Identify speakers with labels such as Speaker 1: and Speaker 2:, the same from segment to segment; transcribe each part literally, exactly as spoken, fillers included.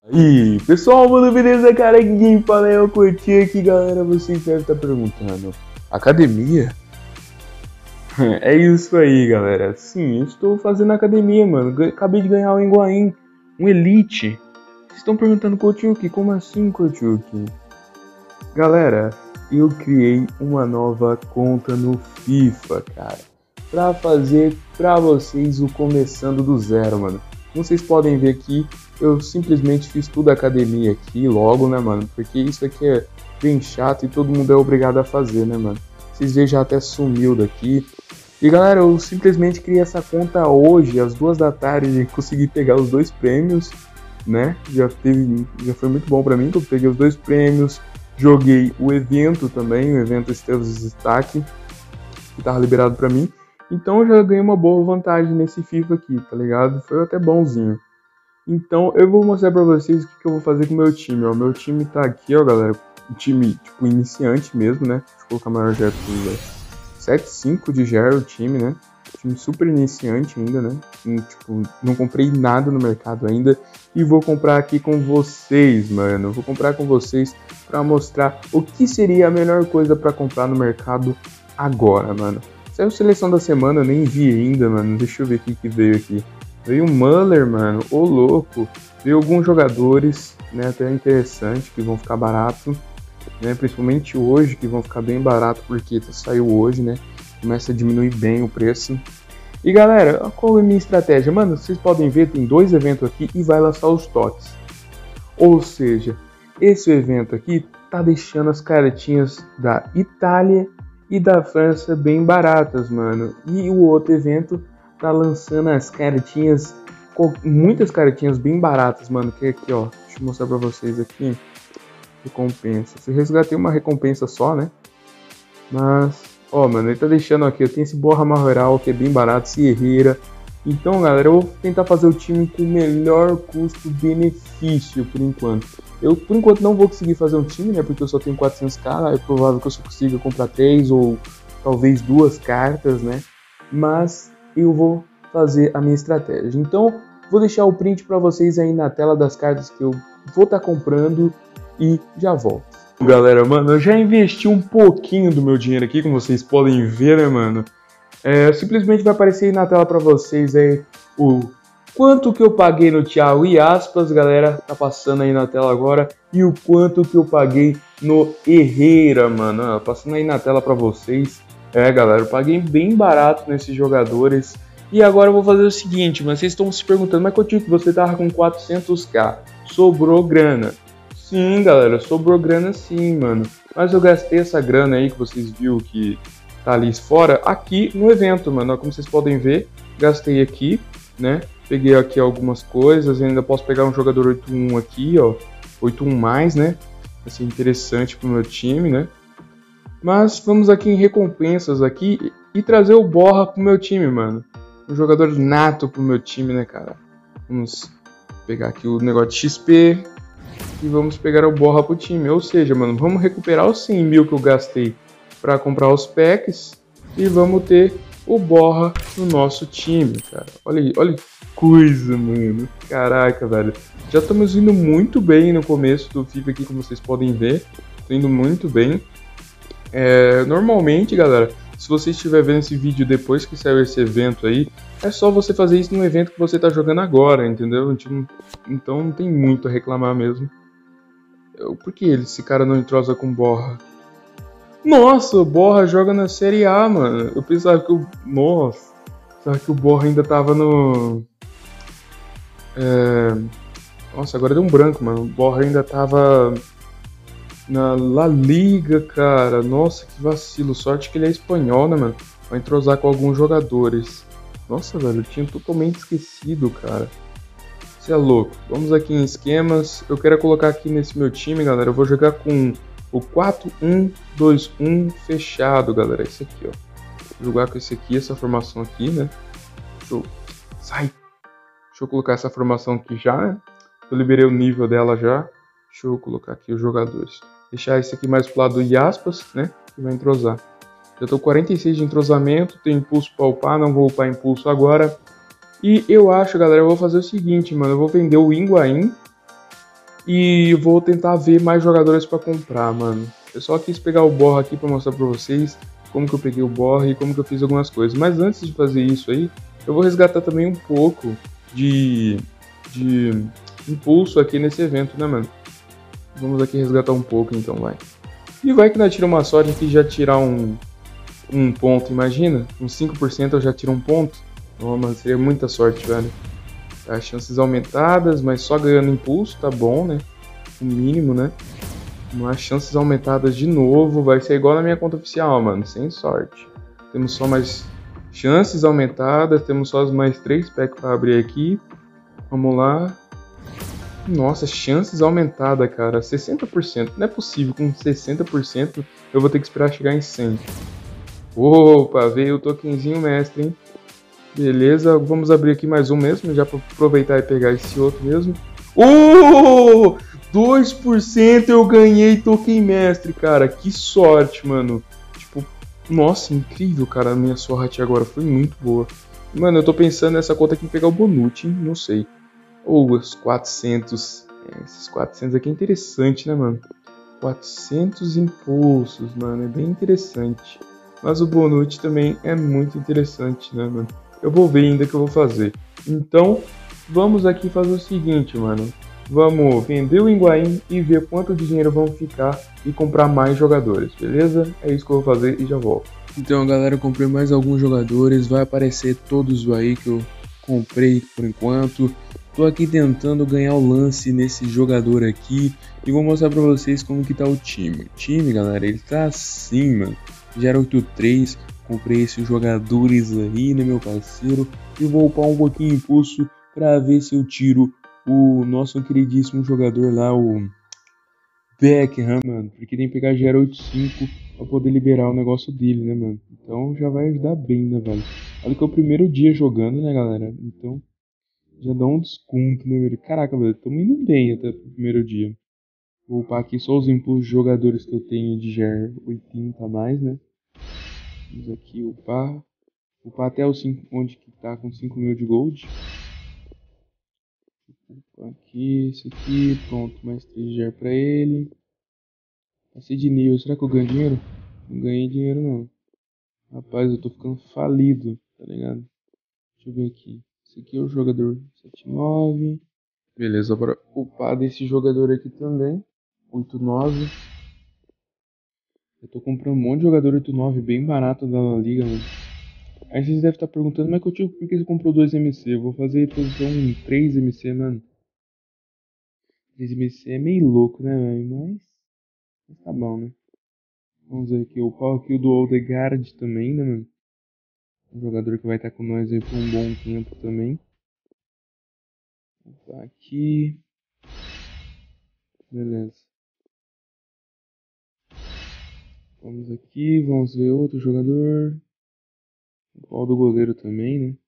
Speaker 1: E pessoal, mano, beleza, cara? Aqui quem fala é o Curti aqui, galera. Vocês devem estar perguntando: academia? É isso aí, galera. Sim, eu estou fazendo academia, mano. Acabei de ganhar um Higuaín, um Elite. Vocês estão perguntando, Coutinho, como assim, Coutinho? Galera, eu criei uma nova conta no FIFA, cara, pra fazer pra vocês o começando do zero, mano. Como vocês podem ver aqui, eu simplesmente fiz tudo academia aqui logo, né, mano? Porque isso aqui é bem chato e todo mundo é obrigado a fazer, né, mano? Vocês veem, já até sumiu daqui. E galera, eu simplesmente criei essa conta hoje, às duas da tarde, e consegui pegar os dois prêmios, né? Já, teve, já foi muito bom pra mim, que eu peguei os dois prêmios. Joguei o evento também, o evento Estrelas de Destaque, que tava liberado pra mim. Então eu já ganhei uma boa vantagem nesse FIFA aqui, tá ligado? Foi até bonzinho. Então eu vou mostrar pra vocês o que, que eu vou fazer com o meu time, ó. Meu time tá aqui, ó, galera. Um time, tipo, iniciante mesmo, né? Deixa eu colocar maior G P, sete cinco de G R o time, né? Time super iniciante ainda, né? E, tipo, não comprei nada no mercado ainda. E vou comprar aqui com vocês, mano. Vou comprar com vocês pra mostrar o que seria a melhor coisa pra comprar no mercado agora, mano. Saiu seleção da semana, eu nem vi ainda, mano. Deixa eu ver o que, que veio aqui. Veio o Muller, mano. Ô, louco. Veio alguns jogadores, né? Até interessante, que vão ficar barato. Né, principalmente hoje, que vão ficar bem barato porque saiu hoje, né? Começa a diminuir bem o preço. E galera, qual é a minha estratégia? Mano, vocês podem ver, tem dois eventos aqui e vai lançar os toques. Ou seja, esse evento aqui tá deixando as cartinhas da Itália e da França bem baratas, mano. E o outro evento tá lançando as cartinhas, muitas cartinhas bem baratas, mano. Que é aqui, ó, deixa eu mostrar pra vocês aqui. Recompensa. Se resgatei uma recompensa só, né? Mas, ó, mano, ele tá deixando aqui. Eu tenho esse Borja Majoral que é bem barato, Sierreira. Então, galera, eu vou tentar fazer o time com o melhor custo-benefício por enquanto. Eu, por enquanto, não vou conseguir fazer um time, né? Porque eu só tenho quatrocentos k. É provável que eu só consiga comprar três ou talvez duas cartas, né? Mas eu vou fazer a minha estratégia. Então, vou deixar o print para vocês aí na tela das cartas que eu vou estar tá comprando. E já volto. Galera, mano, eu já investi um pouquinho do meu dinheiro aqui, como vocês podem ver, né, mano? É, simplesmente vai aparecer aí na tela pra vocês aí o quanto que eu paguei no Thiago e aspas, galera, tá passando aí na tela agora. E o quanto que eu paguei no Herrera, mano, ó, passando aí na tela pra vocês. É, galera, eu paguei bem barato nesses jogadores. E agora eu vou fazer o seguinte, mas vocês estão se perguntando, mas Coutinho, que você tava com quatrocentos k, sobrou grana. Sim, galera, sobrou grana sim, mano. Mas eu gastei essa grana aí que vocês viram que tá ali fora, aqui no evento, mano. Como vocês podem ver, gastei aqui, né? Peguei aqui algumas coisas, ainda posso pegar um jogador oito um aqui, ó. oito um mais, né? Vai ser interessante pro meu time, né? Mas vamos aqui em recompensas aqui e trazer o Borja pro meu time, mano. Um jogador nato pro meu time, né, cara? Vamos pegar aqui o negócio de X P. E vamos pegar o Borja pro time, ou seja, mano, vamos recuperar os cem mil que eu gastei para comprar os packs e vamos ter o Borja no nosso time, cara. Olha aí, olha que coisa, mano. Caraca, velho. Já estamos indo muito bem no começo do FIFA aqui, como vocês podem ver. Tô indo muito bem. É, normalmente, galera, se você estiver vendo esse vídeo depois que saiu esse evento aí, é só você fazer isso no evento que você tá jogando agora, entendeu? Então não tem muito a reclamar mesmo. Por que esse cara não entrosa com o Borja? Nossa, o Borja joga na Série A, mano. Eu pensava que o... Nossa. Pensava que o Borja ainda tava no... É... Nossa, agora deu um branco, mano. O Borja ainda tava na La Liga, cara. Nossa, que vacilo. Sorte que ele é espanhol, né, mano? Vai entrosar com alguns jogadores. Nossa, velho, eu tinha totalmente esquecido, cara. Você é louco. Vamos aqui em esquemas. Eu quero colocar aqui nesse meu time, galera. Eu vou jogar com o quatro um dois um fechado, galera. Esse aqui, ó. Vou jogar com esse aqui, essa formação aqui, né? Deixa eu... Sai! Deixa eu colocar essa formação aqui já, né? Eu liberei o nível dela já. Deixa eu colocar aqui os jogadores. Deixar esse aqui mais pro lado de aspas, né? Que vai entrosar. Já tô com quarenta e seis de entrosamento. Tem impulso pra upar. Não vou upar impulso agora. E eu acho, galera, eu vou fazer o seguinte, mano. Eu vou vender o Higuaín E vou tentar ver mais jogadores para comprar, mano. Eu só quis pegar o Borra aqui para mostrar para vocês como que eu peguei o Borra e como que eu fiz algumas coisas. Mas antes de fazer isso aí, eu vou resgatar também um pouco de, de impulso aqui nesse evento, né, mano? Vamos aqui resgatar um pouco, então, vai. E vai que nós tiramos uma sorte aqui já tirar um, um ponto, imagina? Com cinco por cento eu já tiro um ponto. Oh, mano, seria muita sorte, velho. As chances aumentadas, mas só ganhando impulso, tá bom, né? O mínimo, né? Mas chances aumentadas de novo, vai ser igual na minha conta oficial, mano, sem sorte. Temos só mais chances aumentadas, temos só mais três packs para abrir aqui. Vamos lá. Nossa, chances aumentadas, cara, sessenta por cento. Não é possível, com sessenta por cento eu vou ter que esperar chegar em cem. Opa, veio o tokenzinho mestre, hein? Beleza, vamos abrir aqui mais um mesmo, já para aproveitar e pegar esse outro mesmo. Oh! dois por cento eu ganhei token mestre, cara. Que sorte, mano. Tipo, nossa, incrível, cara. A minha sorte agora foi muito boa. Mano, eu tô pensando nessa conta aqui em pegar o Bonute, hein? Não sei. Ou os quatrocentos. É, esses quatrocentos aqui é interessante, né, mano? quatrocentos impulsos, mano. É bem interessante. Mas o Bonute também é muito interessante, né, mano? Eu vou ver ainda o que eu vou fazer. Então, vamos aqui fazer o seguinte, mano. Vamos vender o Higuaín e ver quanto de dinheiro vamos ficar e comprar mais jogadores, beleza? É isso que eu vou fazer e já volto. Então, galera, eu comprei mais alguns jogadores. Vai aparecer todos aí que eu comprei por enquanto. Tô aqui tentando ganhar o lance nesse jogador aqui e vou mostrar pra vocês como que tá o time. O time, galera, ele tá assim, mano. Gera oito três, comprei esses jogadores aí, né, meu parceiro? E vou upar um pouquinho impulso pra ver se eu tiro o nosso queridíssimo jogador lá, o Beckham, mano. Porque tem que pegar Gera oito cinco pra poder liberar o negócio dele, né, mano? Então já vai ajudar bem, né, velho? Olha que é o primeiro dia jogando, né, galera? Então já dá um desconto, né, velho? Caraca, velho, estamos indo bem até o primeiro dia. Vou upar aqui só os impulsos de jogadores que eu tenho de Ger oitenta a mais, né? Vamos aqui upar. Upar até o cinco, onde que tá com cinco mil de gold. Upar aqui, isso aqui, pronto, mais três de Ger pra ele. Passei de nível, será que eu ganho dinheiro? Não ganhei dinheiro não. Rapaz, eu tô ficando falido, tá ligado? Deixa eu ver aqui. Esse aqui é o jogador sete nove. Beleza, bora upar desse jogador aqui também. oito nove. Eu tô comprando um monte de jogador oito nove bem barato da La Liga, mano. Aí vocês devem estar perguntando, mas Coutinho, por que você comprou dois M C? Eu vou fazer posição três M C, mano. três M C é meio louco, né, velho? Mas... mas tá bom, né? Vamos ver aqui o pau aqui do Odegaard também, né, mano? Um jogador que vai estar com nós aí por um bom tempo também. Vou aqui. Beleza. Vamos aqui, vamos ver outro jogador. O pau do goleiro também, né?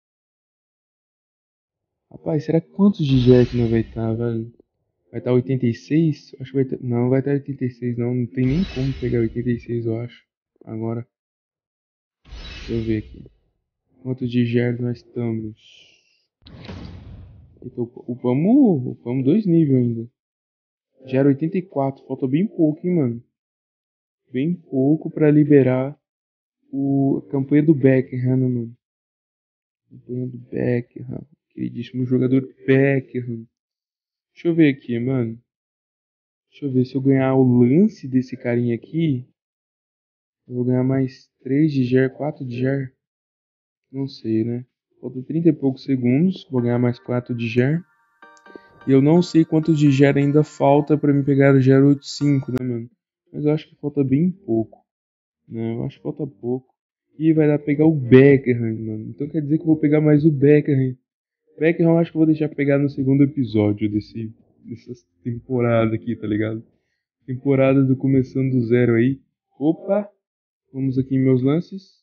Speaker 1: Rapaz, será que quantos de Jack não vai estar, velho? Vai estar oitenta e seis? Acho que vai estar... Não, vai estar oitenta e seis não. Não tem nem como pegar oitenta e seis, eu acho. Agora. Deixa eu ver aqui. Quantos de Ger nós estamos? Então, upamos, upamos dois níveis ainda. Ger oitenta e quatro. Falta bem pouco, hein, mano. Bem pouco pra liberar o... a campanha do Beckham, né, mano? Campanha do Beckham. Queridíssimo jogador Beckham. Deixa eu ver aqui, mano. Deixa eu ver se eu ganhar o lance desse carinha aqui. Eu vou ganhar mais três de Ger, quatro de Ger. Não sei, né? Falta trinta e poucos segundos. Vou ganhar mais quatro de Ger. E eu não sei quantos de Ger ainda falta pra me pegar o Ger oitenta e cinco, né, mano? Mas eu acho que falta bem pouco. Né? Eu acho que falta pouco. E vai dar pra pegar o Beckham, mano. Então quer dizer que eu vou pegar mais o Beckham. Beckham eu acho que eu vou deixar pegar no segundo episódio desse, dessa temporada aqui, tá ligado? Temporada do começando do zero aí. Opa! Vamos aqui em meus lances.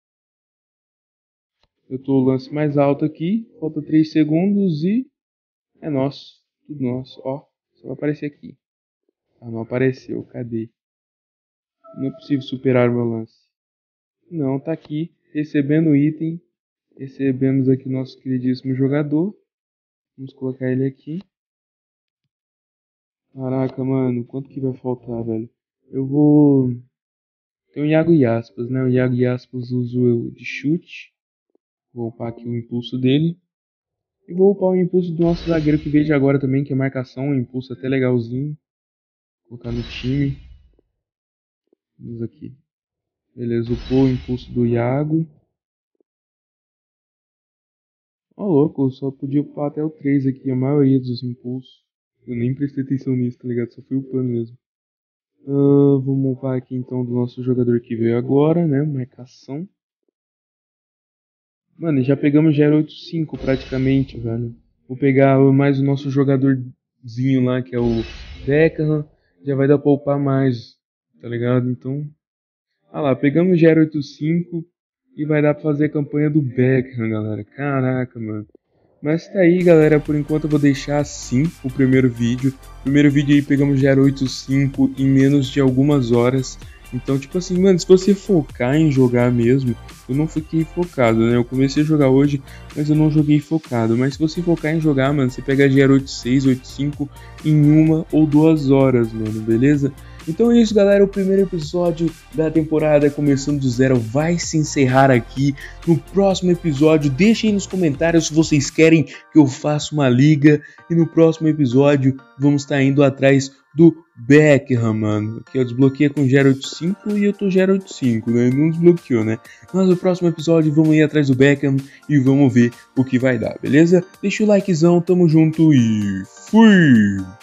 Speaker 1: Eu tô o lance mais alto aqui. Falta três segundos e... é nosso. Tudo nosso. Ó, só vai aparecer aqui. Ah, não apareceu. Cadê? Não é possível superar o meu lance. Não, tá aqui. Recebendo o item. Recebemos aqui nosso queridíssimo jogador. Vamos colocar ele aqui. Caraca, mano, quanto que vai faltar, velho? Eu vou... Tem o Iago Aspas, né? O Iago Aspas uso eu de chute. Vou upar aqui o impulso dele. E vou upar o impulso do nosso zagueiro que vejo agora também, que é marcação. Um impulso até legalzinho. Vou colocar no time. Vamos aqui. Beleza, upou o impulso do Iago. Ó, louco, eu só podia upar até o três aqui, a maioria dos impulsos. Eu nem prestei atenção nisso, tá ligado? Só fui upando mesmo. Uh, vamos upar aqui então do nosso jogador que veio agora, né? Marcação. Mano, já pegamos zero oito cinco praticamente, velho. Vou pegar mais o nosso jogadorzinho lá, que é o Beckham. Já vai dar pra upar mais, tá ligado? Então, ah lá, pegamos zero oito cinco e vai dar pra fazer a campanha do Beckham, galera. Caraca, mano. Mas tá aí, galera, por enquanto eu vou deixar assim o primeiro vídeo. Primeiro vídeo aí pegamos zero oito cinco em menos de algumas horas. Então, tipo assim, mano, se você focar em jogar mesmo, eu não fiquei focado, né? Eu comecei a jogar hoje, mas eu não joguei focado. Mas se você focar em jogar, mano, você pega zero oito seis, oito cinco em uma ou duas horas, mano, beleza? Então é isso, galera, o primeiro episódio da temporada começando do zero vai se encerrar aqui. No próximo episódio, deixem aí nos comentários se vocês querem que eu faça uma liga. E no próximo episódio vamos estar indo atrás do Beckham, mano, que eu desbloqueei com zero oito cinco e eu tô zero oito cinco, né? Não desbloqueou, né? Mas no próximo episódio vamos ir atrás do Beckham e vamos ver o que vai dar, beleza? Deixa o likezão, tamo junto e fui!